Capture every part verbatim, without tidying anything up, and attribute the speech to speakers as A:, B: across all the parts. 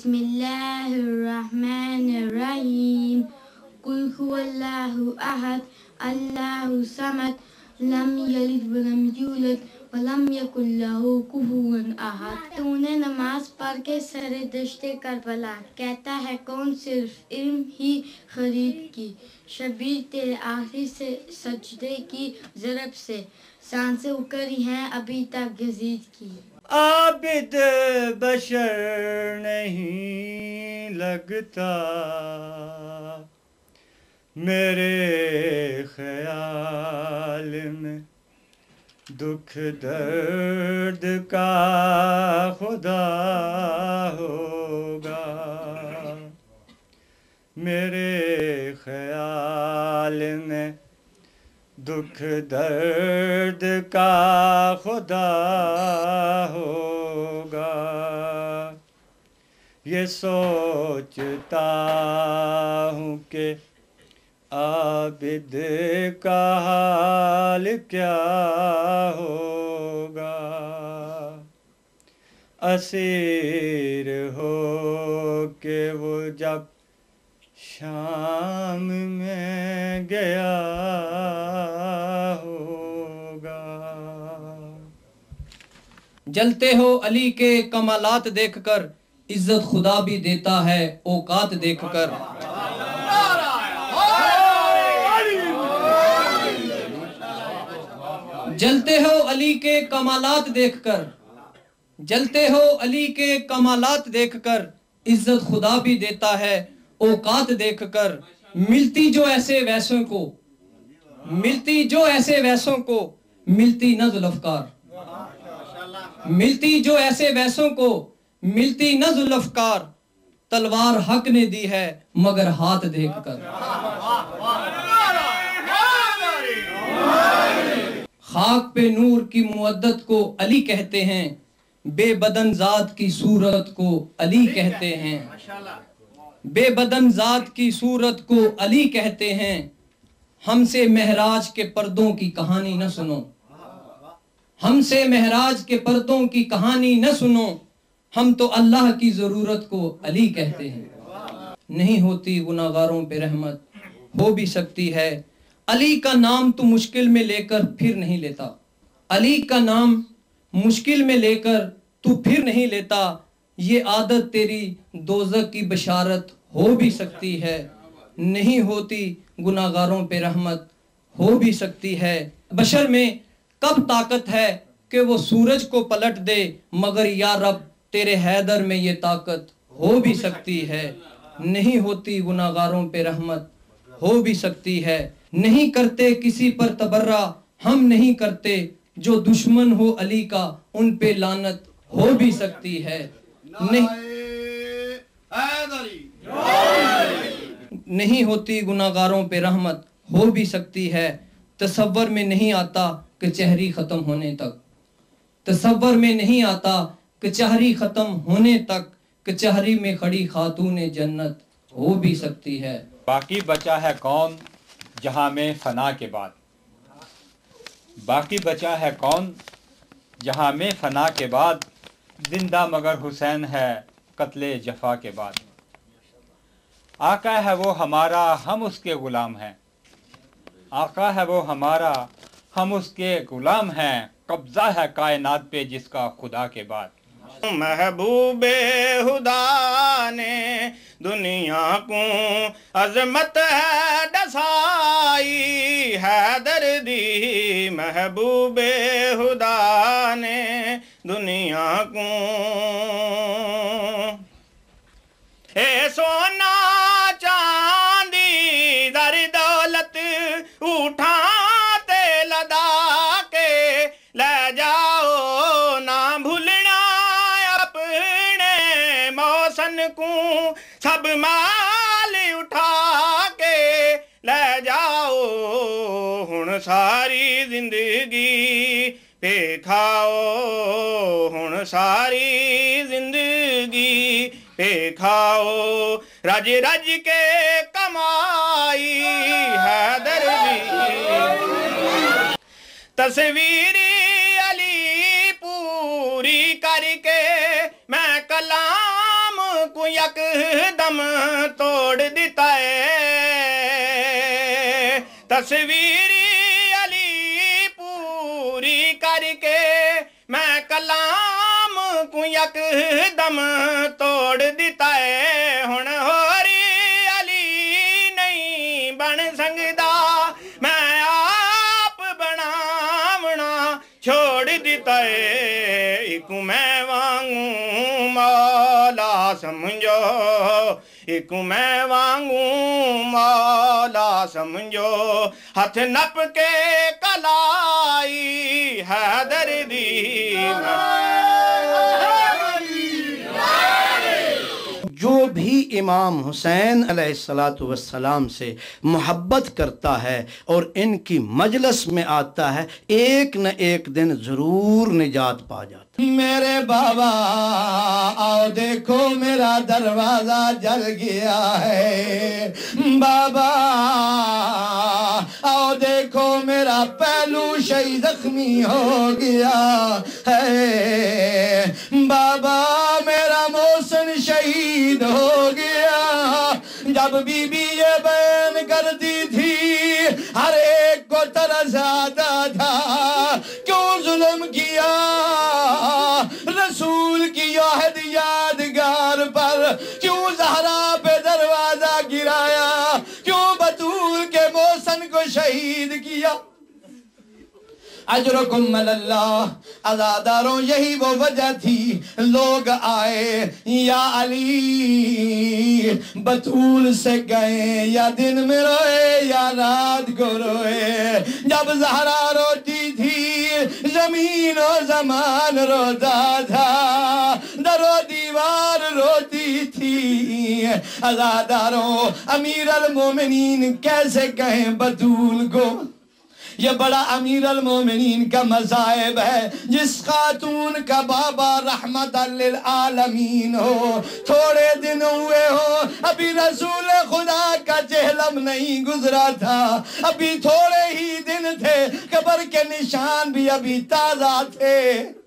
A: بسم اللہ الرحمن الرحیم قل هو اللہ احد اللہ الصمد لم یلد ولم یولد ولم یکن لہ کفوا احد۔ تو نے نماز پڑھ کے سر دشت کربلا، کہتا ہے کون صرف علم ہی خرید کی، شبیر تیرے آخری سے سجدے کی ضرب سے، سانسیں اکڑی ہیں ابھی تک یزید کی۔
B: عابد بشر نہیں لگتا میرے خیال میں، دکھ درد کا خدا ہوگا میرے خیال میں، دکھ درد کا خدا ہوگا۔ یہ سوچتا ہوں کہ عابد کا حال کیا ہوگا، اسیر ہو کہ وہ جب شام میں گیا ہوگا۔
C: جلتے ہو علی کے کمالات دیکھ کر، عزت خدا بھی دیتا ہے اوقات دیکھ کر۔ جلتے ہو علی کے کمالات دیکھ کر، جلتے ہو علی کے کمالات دیکھ کر، عزت خدا بھی دیتا ہے اوقات دیکھ کر۔ ملتی جو ایسے ویسوں کو، ملتی جو ایسے ویسوں کو، ملتی نہ ذوالفقار، ملتی جو ایسے ویسوں کو، ملتی نہ ذوالفقار، تلوار حق نے دی ہے مگر ہاتھ دیکھ کر۔ خاک پہ نور کی مودت کو علی کہتے ہیں، بے بدن ذات کی صورت کو علی کہتے ہیں، بے بدن ذات کی صورت کو علی کہتے ہیں۔ ہم سے معراج کے پردوں کی کہانی نہ سنو، ہم سے معراج کے پردوں کی کہانی نہ سنو، ہم تو اللہ کی ضرورت کو علی کہتے ہیں۔ نہیں ہوتی گناہگاروں پہ رحمت، ہو بھی سکتی ہے، علی کا نام تو مشکل میں لے کر پھر نہیں لیتا، علی کا نام مشکل میں لے کر تو پھر نہیں لیتا، یہ عادت تیری دوزخ کی بشارت ہو بھی سکتی ہے۔ نہیں ہوتی گناہگاروں پہ رحمت، ہو بھی سکتی ہے، بشر میں کب طاقت ہے کہ وہ سورج کو پلٹ دے، مگر یا رب تیرے حیدر میں یہ طاقت ہو بھی سکتی ہے۔ نہیں ہوتی گناہگاروں پہ رحمت، ہو بھی سکتی ہے، نہیں کرتے کسی پر تبرہ، ہم نہیں کرتے، جو دشمن ہو علی کا ان پہ لعنت ہو بھی سکتی ہے۔ نہیں نہیں ہوتی گناہگاروں پہ رحمت، ہو بھی سکتی ہے، تصور میں نہیں آتا کچہری ختم ہونے تک، تصور میں نہیں آتا کچہری ختم ہونے تک، کچہری میں کھڑی خاتون جنت ہو بھی سکتی ہے۔
D: باقی بچا ہے کون جہاں میں فنا کے بعد، باقی بچا ہے کون جہاں میں فنا کے بعد، زندہ مگر حسین ہے قتل جفا کے بعد۔ آقا ہے وہ ہمارا ہم اس کے غلام ہیں، آقا ہے وہ ہمارا ہم اس کے غلام ہیں، قبضہ ہے کائنات پہ جس کا خدا کے بعد۔
E: محبوب خدا نے دنیا کو عظمت ہے ڈسائی، حیدر دی محبوب خدا نے دنیا کو، اے سونا چاندی در دولت اٹھاتے لدا کے لے جاؤ، نہ بھولنا اپنے موسن کو، سب مال اٹھا کے لے جاؤ، ہن ساری زندگی پہ کھاؤ، ہن ساری زندگی پہ کھاؤ، رج رج کے کمائی حیدر دی، تصویری علی پوری کر کے میں کلام کو यकदम तोड़ दिता है तस्वीरी अली पूरी करके मैं कलाम को यकदम तोड़ दिता है हुण होरी अली नहीं बन सकदा मैं आप बनावना छोड़ दिता है एक मैं वांगू मौला समझो एक मैं वांगू मौला समझो हथ नप के कलाई हैदर दी
F: जो भी इमाम हुसैन अलैहिस्सलातु वस्सलाम से मोहब्बत करता है और इनकी मजलिस में आता है एक न एक दिन जरूर निजात पा जाता। मेरे बाबा आओ देखो मेरा दरवाजा जल गया है बाबा आओ देखो मेरा पहलू शहीद जख्मी हो गया है बाबा मेरा मोहसिन शहीद हो गया। जब बीबी ये बयान करती थी हर एक को तरस आता था क्यों जुल्म किया रसूल की अहद यादगार पर क्यों ज़हरा पे दरवाजा गिराया क्यों बतूल के मोहसिन को शहीद किया। अजरकुम अल्लाह अज़ादारों यही वो वजह थी लोग आए या अली बतूल से गए या दिन में रोए या रात को रोए जब ज़हरा रोती थी जमीन और ज़मान रोता था दरो दीवार रोती थी। अज़ादारों अमीर अल मोमिनीन कैसे कहें बतूल को ये बड़ा अमीर अल मोमिनीन का मज़ाहिब है जिस खातून का बाबा रहमतल लिल आलमीन हो थोड़े दिन हुए हो अभी रसूल खुदा का चेहलम नहीं गुजरा था अभी थोड़े ही दिन थे कब्र के निशान भी अभी ताज़ा थे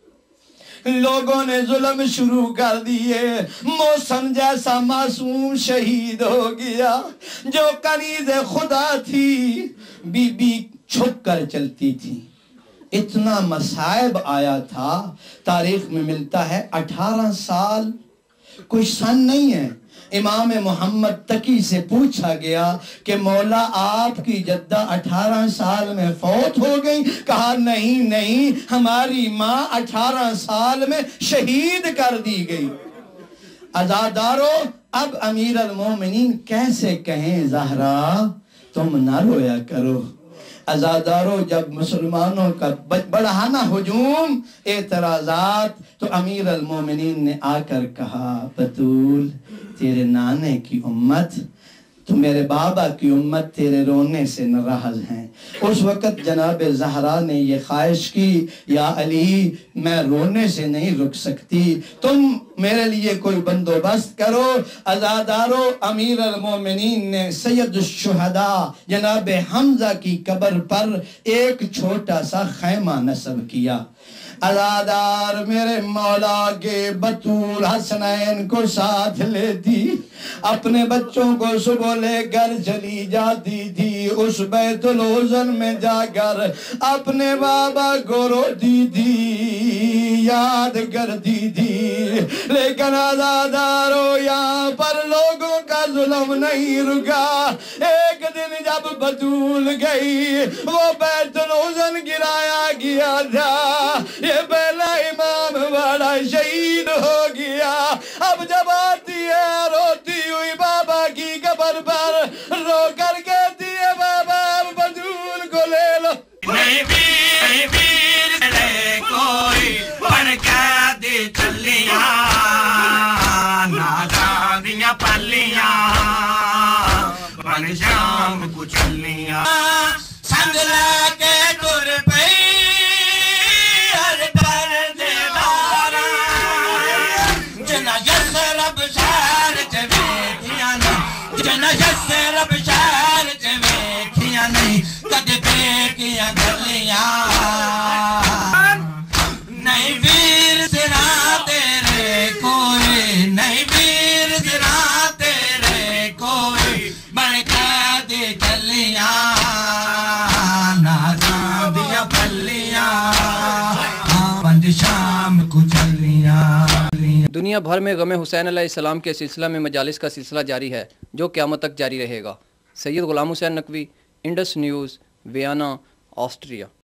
F: लोगों ने जुल्म शुरू कर दिए मौसम जैसा मासूम शहीद हो गया जो कनीज़ खुदा थी बीबी छुप कर चलती थी। इतना मसाइब आया था तारीख में मिलता है अठारह साल कोई सन नहीं है। इमाम मोहम्मद तकी से पूछा गया कि मौला आपकी जद्दा अठारह साल में फौत हो गई कहा नहीं नहीं हमारी माँ अठारह साल में शहीद कर दी गई। अज़ादारों अब अमीर अल मोमिनीन कैसे कहें ज़हरा तुम ना रोया करो। अज़ादारों जब मुसलमानों का बढ़ाना हुजूम एतराज़ात तो अमीर अल मोमिनीन ने आकर कहा बतूल तेरे नाने की उम्मत तो मेरे बाबा की उम्मत तेरे रोने से नाराज़ हैं। उस वक़्त जनाब ज़हरा ने ये ख्वाहिश की या अली मैं रोने से नहीं रुक सकती तुम मेरे लिए कोई बंदोबस्त करो। अज़ादारों अमीर अल मोमिनीन ने सैयद शुहदा जनाब हमजा की कब्र पर एक छोटा सा खैमा नस्ब किया। अज़ादार मेरे मौला के बतूल हसनैन को साथ लेती अपने बच्चों को सुबह लेकर चली जाती थी उस बैतुल उज़न में जाकर अपने बाबा को रोती थी याद करती थी। लेकिन अज़ादारों यहाँ पर लोगों का जुल्म नहीं रुका। एक दिन जब बतूल गई वो बैतुल उज़न गिराया गया था ये पहला इमाम बड़ा शहीद हो गया। अब जब आती है रोती हुई बाबा की कब्र पर रो कर कहती है बाबा बतूल को ले लो।
E: नहीं वीर वीर ले कोई बन के दे चलिया नादान दियां पलियां बन शाम को चलिया संग लाके टुर पई रब शहर च वेखियां नहीं कद बेकियां गलियां नहीं वीर सिरा तेरे कोई नहीं वीर नाम कुचलियां।
C: दुनिया भर में गम हुसैन अलैहिस्सलाम के सिलसिला में मजालिस का सिलसिला जारी है जो क़यामत तक जारी रहेगा। Syed Ghulam Hussain Naqvi, Indus News, Vienna, Austria.